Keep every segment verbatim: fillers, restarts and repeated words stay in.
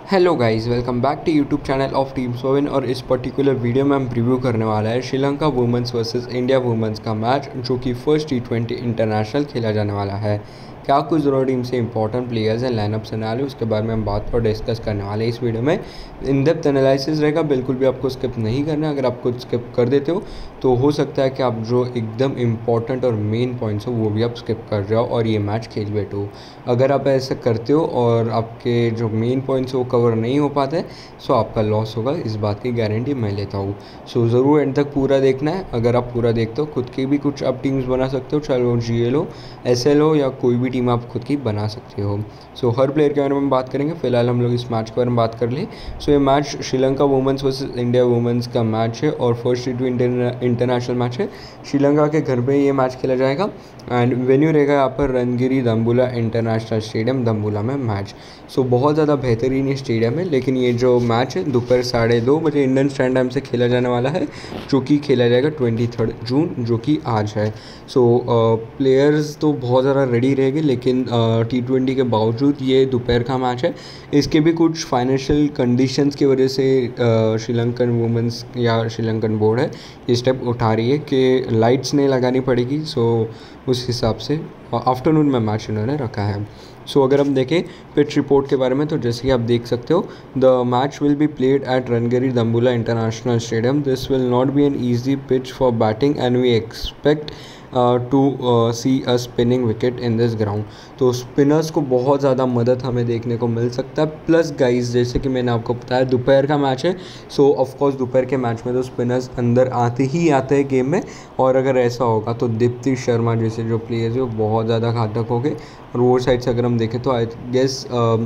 Hello guys, welcome back to YouTube channel of team सोविन। और इस पर्टिकुलर वीडियो में हम प्रीव्यू करने वाला है Sri Lanka women's versus India women's का मैच, जो कि फर्स्ट टी ट्वेंटी इंटरनेशनल खेला जाने वाला है। क्या कुछ दोनों टीम से इंपॉर्टेंट प्लेयर्स हैं, लाइनअप सिनेरियो, उसके बारे में हम बात और डिस्कस करने वाले हैं इस वीडियो में। इन डेप्थ एनालिसिस रहेगा, बिल्कुल भी आपको स्किप नहीं करना है। अगर आप कुछ स्किप कर देते हो तो हो सकता है कि आप जो एकदम इंपॉर्टेंट और मेन पॉइंट्स हो वो भी आप स्किप कर रहे हो और ये मैच खेल बैठो। अगर आप ऐसा करते हो और आपके जो मेन पॉइंट्स वो कवर नहीं हो पाते सो आपका लॉस होगा, इस बात की गारंटी मैं लेता हूँ। सो ज़रूर एंड तक पूरा देखना है। अगर आप पूरा देखते हो खुद की भी कुछ आप टीम्स बना सकते हो, चाहे वो जी एल हो, एस एल हो या कोई भी टीम आप खुद की बना सकते हो। सो हर प्लेयर के बारे में बात करेंगे। फिलहाल हम लोग इस मैच के बारे में बात कर ले। सो ये match Sri Lanka women's versus India women's का मैच है और first T twenty international match है। श्रीलंका के घर पे ये मैच खेला जाएगा एंड वेन्यू रहेगा यहाँ पर रणगिरी दम्बुला इंटरनेशनल स्टेडियम दम्बुला में मैच। सो बहुत ज़्यादा बेहतरीन ये स्टेडियम है, लेकिन ये जो मैच है दोपहर साढ़े दो बजे इंडियन स्टैंड टाइम से खेला जाने वाला है, जो कि खेला जाएगा ट्वेंटी थर्ड जून, जो कि आज है। सो प्लेयर्स तो बहुत ज़्यादा रेडी रहेंगे, लेकिन टी ट्वेंटी के बावजूद ये दोपहर का मैच है। इसके भी कुछ फाइनेंशियल कंडीशंस की वजह से श्रीलंकन वुमेंस या श्रीलंकन बोर्ड है ये स्टेप उठा रही है कि लाइट्स नहीं लगानी पड़ेगी। सो उस हिसाब से आफ्टरनून में मैच इन्होंने रखा है। सो so, अगर हम देखें पिच रिपोर्ट के बारे में तो जैसे कि आप देख सकते हो, the match will be played at Rangiri Dambulla international stadium. This will not be an easy pitch for batting and we expect to see a spinning wicket in this ground. तो स्पिनर्स को बहुत ज़्यादा मदद हमें देखने को मिल सकता है। प्लस गाइस, जैसे कि मैंने आपको बताया दोपहर का मैच है, सो ऑफकोर्स दोपहर के मैच में तो स्पिनर्स अंदर आते ही आते हैं गेम में। और अगर ऐसा होगा तो दीप्ति शर्मा जैसे जो प्लेयर्स है वो बहुत ज़्यादा घातक हो गए। और वो साइड से अगर हम देखें तो I guess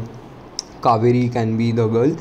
Kaveri can be the girl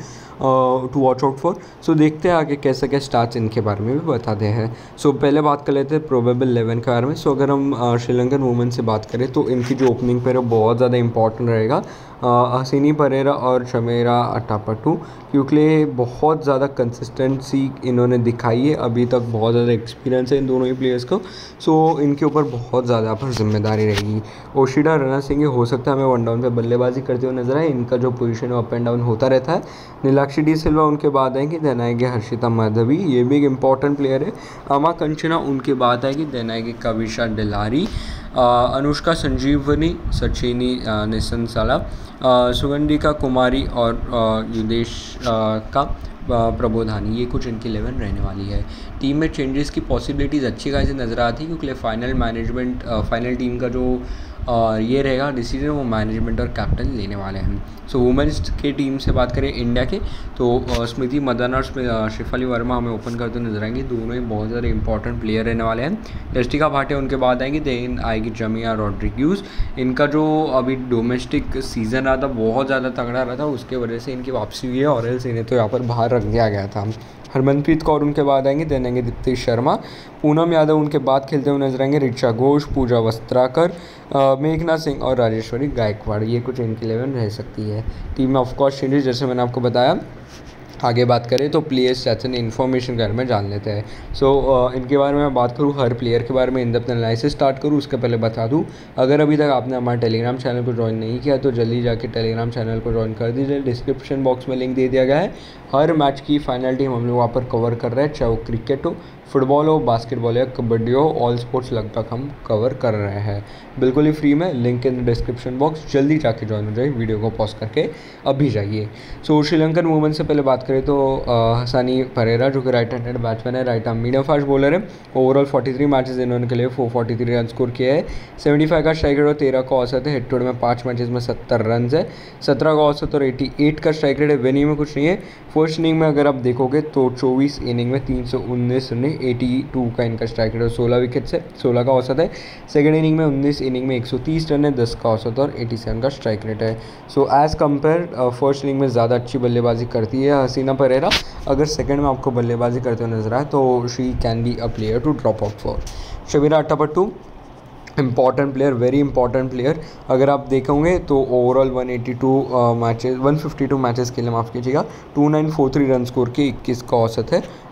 to watch out for. So देखते हैं आगे कैसे क्या स्टार्ट्स इनके बारे में भी बताते हैं। सो so, पहले बात कर लेते हैं प्रोबेबल इलेवन के बारे में। सो so, अगर हम श्रीलंकन वुमेन से बात करें तो इनकी जो ओपनिंग पेयर है बहुत ज़्यादा इंपॉर्टेंट रहेगा। हसीनी परेरा और शमेरा अटापटू, क्योंकि बहुत ज़्यादा कंसिस्टेंसी इन्होंने दिखाई है अभी तक, बहुत ज़्यादा एक्सपीरियंस है इन दोनों ही प्लेयर्स को। सो so, इनके ऊपर बहुत ज़्यादा पर जिम्मेदारी रहेगी। ओशिडा रना सिंह हो सकता है हमें वन डाउन पे बल्लेबाजी करते हुए नजर आए। इनका जो पोजीशन है अप एंड डाउन होता रहता है। नीलाक्षी डी सिल्वा उनके बाद आएंगे, देन आएंगे हर्षिता माधवी, ये भी एक इंपॉर्टेंट प्लेयर है। अमा कंचना उनके बाद आएगी, देन आएगी कविशा डिलारी, अनुष्का संजीवनी, सचिनी निसंसाला, सुगंधिका कुमारी और युदेश का प्रबोधानी। ये कुछ इनकी इलेवन रहने वाली है। टीम में चेंजेस की पॉसिबिलिटीज़ अच्छी खासी नज़र आती है, क्योंकि फाइनल मैनेजमेंट फाइनल टीम का जो और ये रहेगा डिसीजन वो मैनेजमेंट और कैप्टन लेने वाले हैं। सो वुमेंस के टीम से बात करें इंडिया के तो स्मृति मदन और शेफाली वर्मा हमें ओपन करते नजर आएंगे। दोनों ही बहुत ज़्यादा इंपॉर्टेंट प्लेयर रहने वाले हैं। यष्टिका भाटिया उनके बाद आएंगी, देन आएगी जमिया रॉड्रिग्यूज। इनका जो अभी डोमेस्टिक सीजन रहा था बहुत ज़्यादा तगड़ा रहा था, उसके वजह से इनकी वापसी हुई है और एल्स इन्हें तो यहाँ पर बाहर रख दिया गया था। हरमनप्रीत कौर उनके बाद आएंगे, देन आएंगे दीप्ति शर्मा। पूनम यादव उनके बाद खेलते हुए नजर आएंगे, ऋचा घोष, पूजा वस्त्राकर, मेघना सिंह और राजेश्वरी गायकवाड़। ये कुछ इनकी इलेवन रह सकती है। टीम में ऑफकोर्स चेंजेस जैसे मैंने आपको बताया। आगे बात करें तो प्लेयर्स स्टैट्स एंड इन्फॉर्मेशन के बारे में जान लेते हैं। सो so, uh, इनके बारे में मैं बात करूँ, हर प्लेयर के बारे में इन डेप्थ एनालिसिस स्टार्ट करूँ उसके पहले बता दूँ, अगर अभी तक आपने हमारे टेलीग्राम चैनल को ज्वाइन नहीं किया तो जल्दी जाके टेलीग्राम चैनल को ज्वाइन कर दीजिए। डिस्क्रिप्शन बॉक्स में लिंक दे दिया गया है। हर मैच की फाइनल टीम हम लोग वहाँ पर कवर कर रहे हैं, चाहे वो क्रिकेट हो, फुटबॉल हो, बास्केटबॉल या कबड्डी हो, ऑल स्पोर्ट्स लगभग हम कवर कर रहे हैं, बिल्कुल ही फ्री में। लिंक इन डिस्क्रिप्शन बॉक्स, जल्दी जाके ज्वाइन हो जाइए, वीडियो को पॉज करके अभी जाइए। सो श्रीलंकन वुमेन से पहले बात करें तो हसानी परेरा जो कि राइट हैंडेड बैट्समैन है, right arm medium fast bowler है। ओवरऑल तैंतालीस मैचेस इन्होंने खेले, चार सौ तैंतालीस रन स्कोर किया है। पचहत्तर का स्ट्राइक रेट और तेरह का औसत है। हेड टू हेड में पाँच मैचेस में सत्तर रन है, सत्रह का औसत और अठासी का स्ट्राइक रेट है। विनिंग में कुछ नहीं है। फर्स्ट इनिंग में अगर आप देखोगे तो चौबीस इनिंग में तीन सौ उन्नीस रन, बयासी का इनका स्ट्राइक रेट और सोलह विकेट्स है, सोलह का औसत है। सेकंड इनिंग में उन्नीस इनिंग में एक सौ तीस रन है, दस का औसत और सत्तासी का स्ट्राइक रेट है। So as compare first inning में ज़्यादा अच्छी बल्लेबाजी करती है हसीना परेरा। अगर सेकंड में आपको बल्लेबाजी करते हुए नजर आए तो she can be a player to drop out for. Shamira Atapattu important player, very important player. अगर आप देखोगे तो ओवरऑल एक सौ बयासी मैचेस एक सौ बावन मैचेस खेले, माफ़ कीजिएगा, उनतीस सौ तैंतालीस रन स्कोर के, इक्कीस का औसत है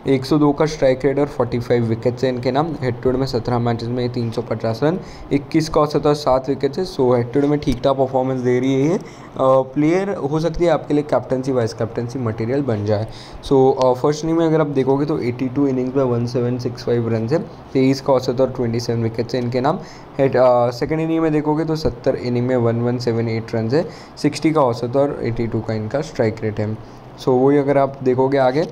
एक सौ दो का स्ट्राइक रेट और पैंतालीस विकेट्स है इनके नाम। हेड टू हेड में सत्रह मैचेस में तीन सौ पचास रन, इक्कीस का औसत और सात विकेट्स है। सो हेड टू हेड में ठीक ठाक परफॉर्मेंस दे रही है ये प्लेयर। हो सकती है आपके लिए कैप्टनसी वाइस कैप्टनसी मटेरियल बन जाए। सो फर्स्ट इनिंग में अगर आप देखोगे तो बयासी इनिंग्स में सत्रह सौ पैंसठ रन है, तेईस का औसत और सत्ताईस विकेट्स है इनके नाम। हेड सेकेंड इनिंग में देखोगे तो सत्तर इनिंग में ग्यारह सौ अठहत्तर रन है, साठ का औसत और बयासी का इनका स्ट्राइक रेट है। सो so, वही अगर आप देखोगे आगे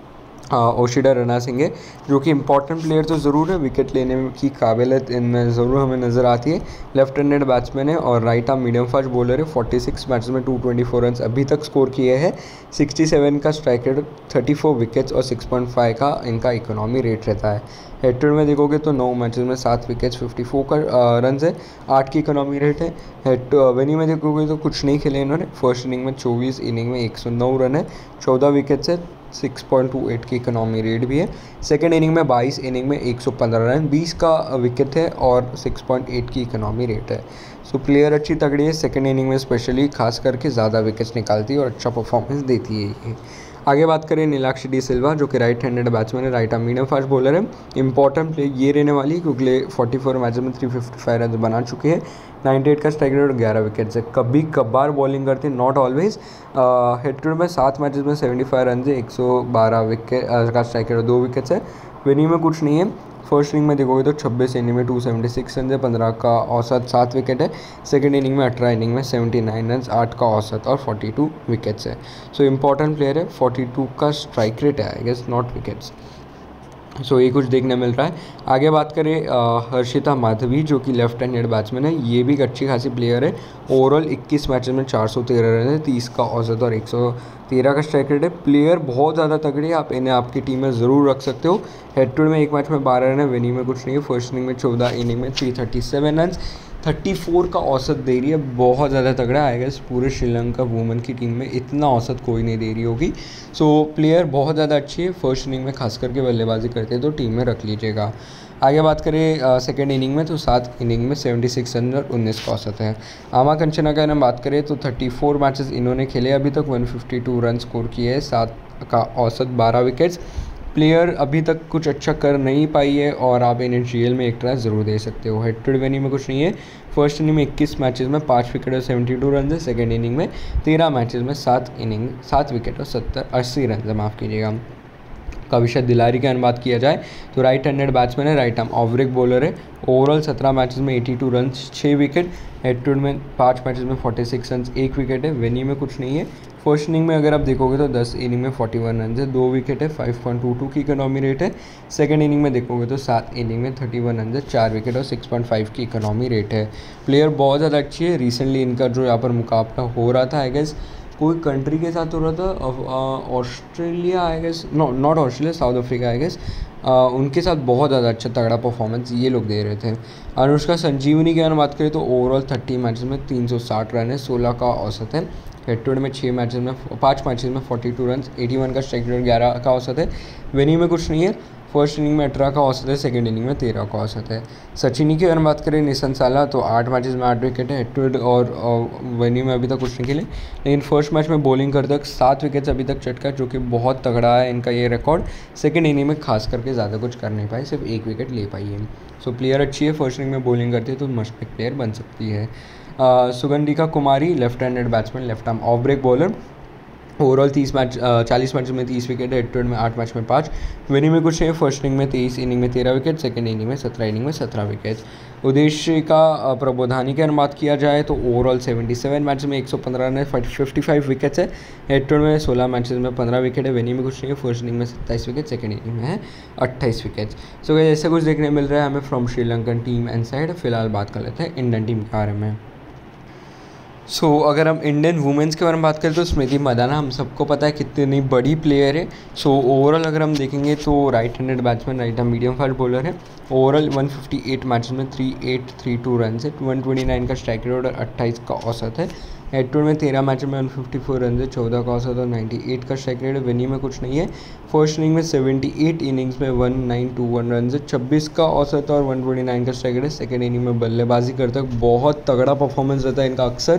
ओशिडा रना सिंह है, जो कि इंपॉर्टेंट प्लेयर तो ज़रूर है, विकेट लेने की काबिलियत इनमें ज़रूर हमें नज़र आती है। लेफ्ट हैंडेड बैट्समैन है और right arm medium fast bowler है। छियालीस मैचेस में दो सौ चौबीस रन अभी तक स्कोर किए हैं, सड़सठ का स्ट्राइक रेट, चौंतीस विकेट्स और छह पॉइंट पाँच का इनका इकोनॉमी रेट रहता है। हेड टू हेड में देखोगे तो नौ मैचेस में सात विकेट्स, चौवन का रन है, आठ की इकोनॉमी रेट है। हेड वेन्यू में देखोगे तो कुछ नहीं खेले इन्होंने। फर्स्ट इनिंग में चौबीस इनिंग में एक सौ नौ रन है, चौदह विकेट्स है, छह पॉइंट दो आठ की इकोनॉमी रेट भी है। सेकंड इनिंग में बाईस इनिंग में एक सौ पंद्रह रन, बीस का विकेट है और छह पॉइंट आठ की इकोनॉमी रेट है। सो प्लेयर अच्छी तगड़ी है, सेकंड इनिंग में स्पेशली खास करके ज़्यादा विकेट्स निकालती है और अच्छा परफॉर्मेंस देती है ये। आगे बात करें नीलाक्षी डी सिल्वा, जो कि राइट हैंडेड बैट्समैन है, right arm medium fast bowler है। इंपॉर्टेंट प्ले ये रहने वाली है क्योंकि चौवालीस मैचेस में तीन सौ पचपन रन बना चुके हैं, अट्ठानवे का स्ट्राइक रेट और ग्यारह विकेट्स है। कभी कभार बॉलिंग करते हैं, not always. Head to head में सात मैचेस में पचहत्तर रन है, एक सौ बारह विकेट का स्ट्राइक रेट और दो विकेट्स है। विनिंग में कुछ नहीं है। फर्स्ट इनिंग में देखोगे तो छब्बीस इनिंग में दो सौ छिहत्तर रन है, पंद्रह का औसत, सात विकेट है। सेकंड इनिंग में अठारह इनिंग में उन्यासी रन, आठ का औसत और बयालीस विकेट्स है। सो इंपॉर्टेंट प्लेयर है, बयालीस का स्ट्राइक रेट है, I guess not wickets. So so, ये कुछ देखने मिल रहा है। आगे बात करें हर्षिता माधवी, जो कि लेफ्ट हैंडेड बैट्समैन है, ये भी एक अच्छी खासी प्लेयर है। ओवरऑल इक्कीस मैचेस में चार सौ तेरह रन है, तीस का औसत और एक सौ तेरह का स्ट्राइक रेट है। प्लेयर बहुत ज़्यादा तगड़ी है, आप इन्हें आपकी टीम में ज़रूर रख सकते हो। हेड टू हेड में एक मैच में बारह रन है, विनिंग में कुछ नहीं है। फर्स्ट इनिंग में चौदह इनिंग में तीन सौ सैंतीस रन, चौंतीस का औसत दे रही है, बहुत ज़्यादा तगड़ा आएगा। इस पूरे श्रीलंका वुमेन की टीम में इतना औसत कोई नहीं दे रही होगी। सो प्लेयर बहुत ज़्यादा अच्छी है, फर्स्ट इनिंग में खास करके बल्लेबाजी करते हैं तो टीम में रख लीजिएगा। आगे बात करें सेकेंड इनिंग में तो सात इनिंग में छिहत्तर रन और उन्नीस का औसत है। आमा कंचना का हम बात करें तो चौंतीस मैचेस इन्होंने खेले, अभी तक एक सौ बावन रन स्कोर किए हैं, सात का औसत, बारह विकेट्स। प्लेयर अभी तक कुछ अच्छा कर नहीं पाई है और आप इन्हें जीएल में एक ट्राई ज़रूर दे सकते हो। हेड टू हेड वेन्यू में कुछ नहीं है। फर्स्ट इनिंग में इक्कीस मैचेस में पाँच विकेट और बहत्तर रन है। सेकेंड इनिंग में तेरह मैचेस में सात इनिंग सात विकेट और सत्तर अस्सी रन है, माफ़ कीजिएगा। कविशा दिलारी की बात किया जाए तो राइट हैंडेड बैट्समैन है, right arm off break bowler है। ओवरऑल सत्रह मैचेस में बयासी रन, छः विकेट। हेड टू हेड में पाँच मैचेस में छियालीस रन, एक विकेट है। वेन्यू में कुछ नहीं है। फर्स्ट इनिंग में अगर आप देखोगे तो दस इनिंग में इकतालीस रन है, दो विकेट है, पाँच पॉइंट दो दो की इकोनॉमी रेट है। सेकंड इनिंग में देखोगे तो सात इनिंग में इकतीस रन है, चार विकेट और छह पॉइंट पाँच की इकोनॉमी रेट है। प्लेयर बहुत ज़्यादा अच्छी है। रिसेंटली इनका जो यहाँ पर मुकाबला हो रहा था, आई गेस कोई कंट्री के साथ हो रहा था, Australia I guess, no not Australia, South Africa I guess, उनके साथ बहुत ज़्यादा अच्छा तगड़ा परफॉर्मेंस ये लोग दे रहे थे। अनुष्का संजीवनी की अगर बात करें तो ओवरऑल तीस मैचेस में तीन सौ साठ रन है, सोलह का औसत है। हेड टू हेड में छः मैचेस में पाँच मैचेस में बयालीस रन, इक्यासी का स्ट्राइक रेट, ग्यारह का औसत है। वेन्यू में कुछ नहीं है। फर्स्ट इनिंग में अठारह का औसत है, सेकंड इनिंग में तेरह का औसत है। सचिनी की अगर बात करें निशन साला तो आठ मैचेस में आठ विकेट है। हेड टू हेड और वेन्यू में अभी तक कुछ नहीं खेले, लेकिन फर्स्ट मैच में बॉलिंग करते वक्त सात विकेट्स अभी तक चटका, जो कि बहुत तगड़ा है इनका ये रिकॉर्ड। सेकंड इनिंग में खास करके ज़्यादा कुछ कर नहीं पाए, सिर्फ एक विकेट ले पाई है। सो प्लेयर अच्छी है, फर्स्ट इनिंग में बॉलिंग करती है तो मस्ट पिक प्लेयर बन सकती है। Sugandhika Kumari, left handed batsman, left arm off break bowler. Overall तीस मैच चालीस मैच में तीस विकेट है। हेड टू हेड में आठ मैच में पाँच, विनिंग में कुछ है। फर्स्ट इनिंग में तेईस इनिंग में तेरह विकेट, सेकंड इनिंग में सत्रह इनिंग में सत्रह विकेट। उदेशिका प्रबोधानी की अगर बात किया जाए तो ओवरऑल सतहत्तर मैच में एक सौ पंद्रह रन है, पचपन विकेट्स है। हेड टू हेड में सोलह मैचेस में पंद्रह विकेट है, विनिंग में कुछ नहीं है। फर्स्ट इनिंग में सत्ताईस विकेट, सेकंड इनिंग में है अट्ठाईस विकेट। सो गाइस ऐसा कुछ देखने मिल रहा है हमें from Sri Lankan team and side. फिलहाल बात कर लेते हैं इंडियन टीम के बारे में। सो so, अगर हम इंडियन वुमेंस के बारे में बात करें तो स्मृति मंदाना हम सबको पता है कितनी बड़ी प्लेयर है। सो so, ओवरऑल अगर हम देखेंगे तो right handed batsman, right arm medium fast bowler है। ओवरऑल एक सौ अट्ठावन मैचेस में अड़तीस बत्तीस रन है, एक सौ उनतीस का स्ट्राइक रेट और अट्ठाईस का औसत है। हेड टू हेड में तेरह मैच में एक सौ चौवन रन है, चौदह का औसत और अट्ठानवे का स्ट्राइक रेट है। विनिंग में कुछ नहीं है। फर्स्ट इनिंग में अठहत्तर इनिंग्स में उन्नीस सौ इक्कीस रन है, छब्बीस का औसत और एक सौ उनतीस का स्ट्राइक रेट है। सेकंड इनिंग में बल्लेबाजी करते वक्त बहुत तगड़ा परफॉर्मेंस रहता है इनका अक्सर,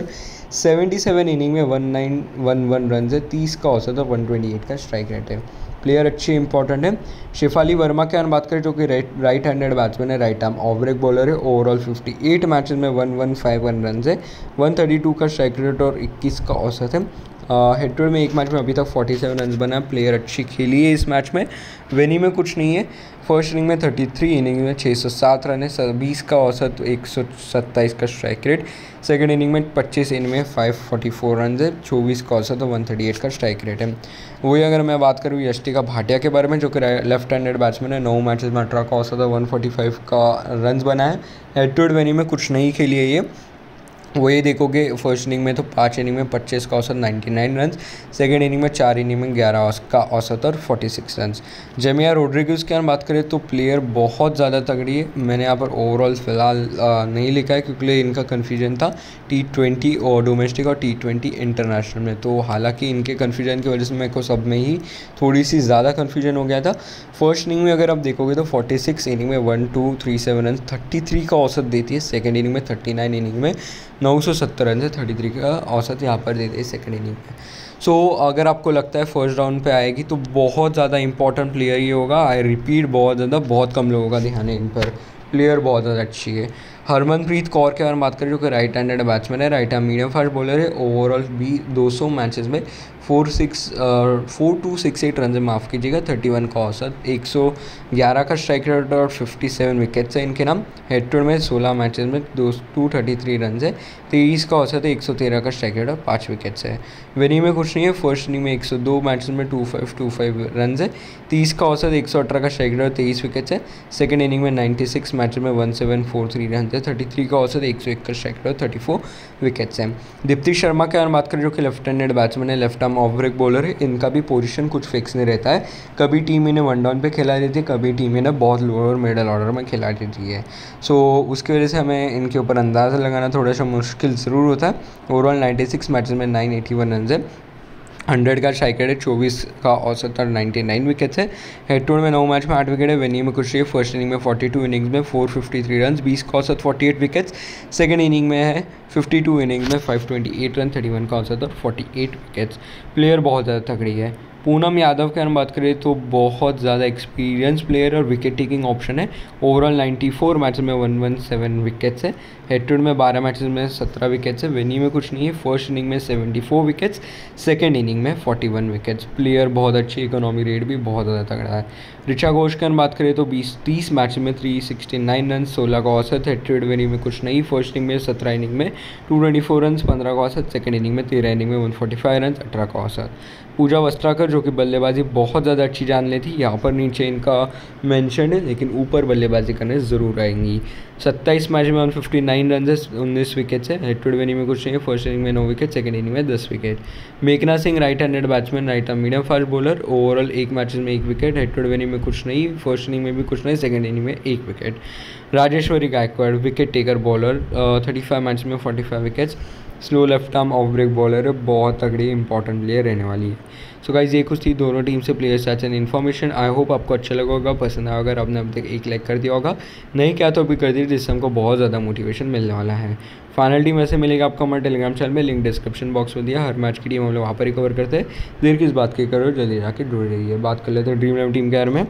सेवेंटी सेवन इनिंग में one nine one one run है, तीस का औसत और वन ट्वेंटी एट का स्ट्राइक रेट है। प्लेयर अच्छी इंपॉर्टेंट है। शेफाली वर्मा की अगर बात करें जो कि राइट राइट हैंडेड बैट्समैन है, right arm off break bowler है। ओवरऑल फिफ्टी एट मैचेस में one one five one run है, वन थर्टी टू का स्ट्राइक रेट और इक्कीस का औसत है। हेड टू हेड में एक मैच में अभी तक फोर्टी सेवन रन बना। प्लेयर अच्छी खेली है इस मैच में, वेनी में कुछ नहीं है। फर्स्ट इनिंग में थर्टी थ्री इनिंग में छः सौ सात रन है, बीस का औसत, एक सौ सत्ताईस का स्ट्राइक रेट। सेकंड इनिंग में पच्चीस इनिंग में फाइव फोर्टी फोर रन है, चौबीस का औसत और वन थर्टी एट का स्ट्राइक रेट है। वही अगर मैं बात करूँ यष्टिका भाटिया के बारे में जो कि लेफ्ट हैंडेड बैट्समैन है, नौ मैचेस में अठारह का औसत और वन फोर्टी फाइव का रन बना है। हेड टू हेड वेनी में कुछ नहीं खेली है ये। वो ये देखोगे फर्स्ट इनिंग में तो पाँच इनिंग में पच्चीस का औसत ninety nine run, second inning में चार इनिंग में ग्यारह का औसत और forty six run. Jemimah Rodrigues की अगर बात करें तो प्लेयर बहुत ज़्यादा तगड़ी है। मैंने यहाँ पर ओवरऑल फिलहाल नहीं लिखा है क्योंकि इनका कन्फ्यूजन था टी ट्वेंटी और डोमेस्टिक और टी ट्वेंटी इंटरनेशनल में, तो हालांकि इनके कन्फ्यूजन की वजह से मेरे को सब में ही थोड़ी सी ज़्यादा कन्फ्यूजन हो गया था। फर्स्ट इनिंग में अगर आप देखोगे तो फोर्टी सिक्स इनिंग में one two three seven run, thirty three का औसत देती है। सेकेंड इनिंग में थर्टी नाइन इनिंग में नौ सौ सत्तर रन से थर्टी थ्री का औसत यहाँ पर देते हैं सेकंड इनिंग में। सो so, अगर आपको लगता है फर्स्ट राउंड पे आएगी तो बहुत ज़्यादा इंपॉर्टेंट प्लेयर ही होगा। आई रिपीट, बहुत ज़्यादा, बहुत कम लोगों का ध्यान है इन पर। प्लेयर बहुत ज़्यादा अच्छी है। हरमनप्रीत कौर के बारे में बात करें जो कि राइट हैंडेड बैट्समैन है, right arm medium fast bowler है। ओवरऑल भी दो सौ मैचेस में four six four two six eight run से माफ़ कीजिएगा, थर्टी वन का औसत, एक सौ ग्यारह का स्ट्राइक रेट और फिफ्टी सेवन विकेट्स है इनके नाम। हेड टू हेड में सोलह मैचेस में दो टू थर्टी थ्री रन है, तेईस का औसत है, एक सौ तेरह का स्ट्राइक रेट और पाँच विकेट्स है। विनिंग में कुछ नहीं है। फर्स्ट इनिंग में एक सौ दो मैचेस में two five two five run है, तीस का औसत, एक सौ अठारह का स्ट्राइक रेट और तेईस विकेट्स है। सेकंड इनिंग में नाइन्टी सिक्स मैचेस में one seven four three run है, थर्टी थ्री का औसत, एक सौ एक का स्ट्राइक रेट और थर्टी फोर विकेट्स हैं। दीप्ति शर्मा के बारे में बात करें जो कि लेफ्ट हैंडेड बैट्समैन है, left arm off break bowler है। इनका भी पोजीशन कुछ फिक्स नहीं रहता है, कभी टीम इन्हें वन डाउन पे खिला देती है, कभी टीम इन्हें बहुत लोअर मिडल ऑर्डर में खिला देती है। सो so, उसकी वजह से हमें इनके ऊपर अंदाज़ा लगाना थोड़ा सा मुश्किल ज़रूर होता है। ओवरऑल नाइन्टी सिक्स मैचेस में नाइन एटी वन रन है, हंड्रेड का स्ट्राइक रेट है, चौबीस का औसत और नाइन्टी नाइन विकेट्स है। हेड टू हेड में नौ मैच में आठ विकेट है। वेन्यू में कुछ रही है। फर्स्ट इनिंग में फोर्टी टू इनिंग्स में फोर फिफ्टी थ्री रन, बीस का औसत, forty eight wickets. Second inning में है फिफ्टी टू इनिंग्स में five twenty eight run, thirty one का औसत और फोर्टी एट विकेट्स। प्लेयर बहुत ज़्यादा तगड़ी है। पूनम यादव के हम बात करें तो बहुत ज़्यादा एक्सपीरियंस प्लेयर और विकेट टेकिंग ऑप्शन है। ओवरऑल नाइन्टी फोर मैच में वन वन सेवन विकेट्स है। हेड टू हेड में बारह मैचेस में सत्रह विकेट्स है। वेन्यू में कुछ नहीं है। फर्स्ट इनिंग में seventy four wickets, second inning में फोर्टी वन विकेट्स। प्लेयर बहुत अच्छी, इकोनॉमी रेट भी बहुत ज़्यादा तगड़ा है। ऋचा घोष की हम बात करें तो बीस तीस मैच में थ्री सिक्सटी नाइन रन, सोलह का औसत। हेड टू हेड वेन्यू में कुछ नहीं। फर्स्ट इनिंग में सत्रह इनिंग में टू ट्वेंटी फोर रन, पंद्रह का औसत। सेकेंड इनिंग में तेरह इनिंग में वन फोर्टी फाइव रन, अठारह का औसत। पूजा वस्त्राकर जो कि बल्लेबाजी बहुत ज़्यादा अच्छी जान लेती, यहाँ पर नीचे इनका मेंशन है लेकिन ऊपर बल्लेबाजी करने ज़रूर आएंगी। सत्ताईस मैच में वन फिफ्टी नाइन रन है, उन्नीस विकेट्स है। हेड टू हेड वेन्यू में कुछ नहीं है। फर्स्ट इनिंग में नौ विकेट, सेकंड इनिंग में दस विकेट। मेघना Singh right handed batsman, right arm medium fast bowler. Overall एक मैचेस में एक wicket. Head to head venue में कुछ नहीं। फर्स्ट इनिंग में भी कुछ नहीं, सेकंड इनिंग में एक wicket. Rajeshwari Gayakwad wicket taker bowler, thirty five match में forty five wickets. Slow left arm off break bowler है, बहुत तगड़ी इंपॉर्टेंट प्लेयर रहने वाली है। सो गाइस ये कुछ थी दोनों टीम से player such and information. I hope आपको अच्छा लगा होगा, पसंद आया अगर आपने अब तक एक लाइक कर दिया होगा, नहीं क्या तो अभी कर दीजिए जिससे हमको बहुत ज़्यादा मोटिवेशन मिलने वाला है। फाइनल टीम ऐसे मिलेगा आपको हमारे टेलीग्राम चैनल में, लिंक डिस्क्रिप्शन बॉक्स में दिया। हर मैच की टीम हम लोग वहाँ पर ही कवर करते हैं। देर किस बात की करो, जल्दी जाके जुड़ रही है। बात कर लेते हैं ड्रीम इलेवन टीम के बारे में।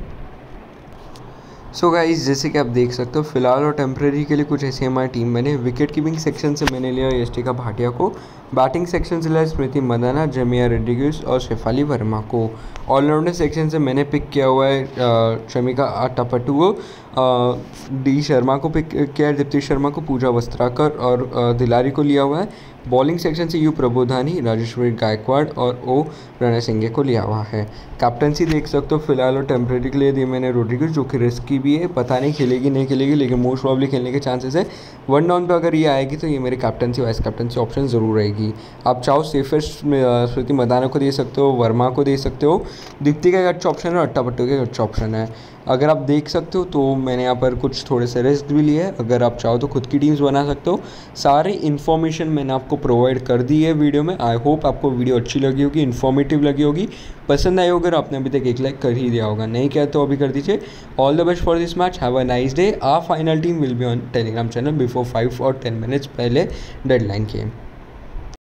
सो so गाइस जैसे कि आप देख सकते हो फिलहाल और टेम्प्रेरी के लिए कुछ ऐसी हमारी टीम बने। विकेट कीपिंग सेक्शन से मैंने लिया यष्टिका भाटिया को, बैटिंग सेक्शन से लिया स्मृति मंदाना, जेमिया रोड्रिगेज और शेफाली वर्मा को। ऑलराउंडर सेक्शन से मैंने पिक किया हुआ है शमिका टपटुओ, डी शर्मा को पिक किया है, दीप्ति शर्मा को, पूजा वस्त्राकर और दिलारी को लिया हुआ है। बॉलिंग सेक्शन से यू प्रबोधानी, राजेश्वरी गायकवाड़ और ओ रणसिंघे को लिया हुआ है। कैप्टनसी देख सकते हो फिलहाल और टेम्प्रेरी के लिए दी मैंने रोड्रिगेज, जो कि रिस्की भी है, पता नहीं खेलेगी नहीं खेलेगी लेकिन मोस्ट प्रॉब्ली खेलने के चांसेस है। वन डाउन पे अगर ये आएगी तो ये मेरी कैप्टनसी वाइस कैप्टनसी ऑप्शन ज़रूर रहेगी। आप चाहो सेफेस्ट स्मृति मंदाना को दे सकते हो, वर्मा को दे सकते हो, दीप्ति का एक अच्छा ऑप्शन है और अट्टापट्टू का एक अच्छा ऑप्शन है। अगर आप देख सकते हो तो मैंने यहाँ पर कुछ थोड़े से रिस्क भी लिए है। अगर आप चाहो तो खुद की टीम्स बना सकते हो। सारी इन्फॉर्मेशन मैंने आपको प्रोवाइड कर दी है वीडियो में। आई होप आपको वीडियो अच्छी लगी होगी, इन्फॉर्मेटिव लगी होगी, पसंद आई होगी। आपने अभी तक एक लाइक कर ही दिया होगा, नहीं किया तो अभी कर दीजिए। All the best for this match, have a nice day. Our final team will be on Telegram channel before five और टेन मिनट्स पहले डेडलाइन के।